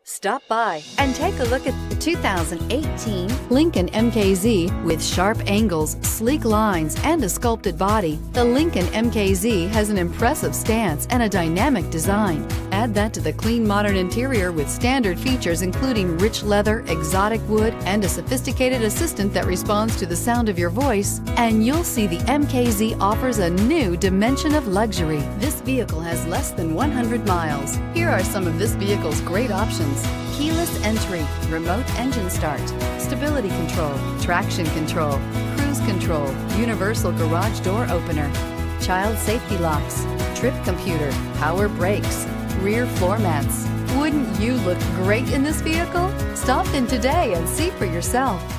Stop by and take a look at the 2018 Lincoln MKZ. With sharp angles, sleek lines, and a sculpted body, the Lincoln MKZ has an impressive stance and a dynamic design. Add that to the clean, modern interior with standard features including rich leather, exotic wood, and a sophisticated assistant that responds to the sound of your voice, and you'll see the MKZ offers a new dimension of luxury. This vehicle has less than 100 miles. Here are some of this vehicle's great options: keyless entry, remote engine start, stability control, traction control, cruise control, universal garage door opener, child safety locks, trip computer, power brakes, rear floor mats. Wouldn't you look great in this vehicle? Stop in today and see for yourself.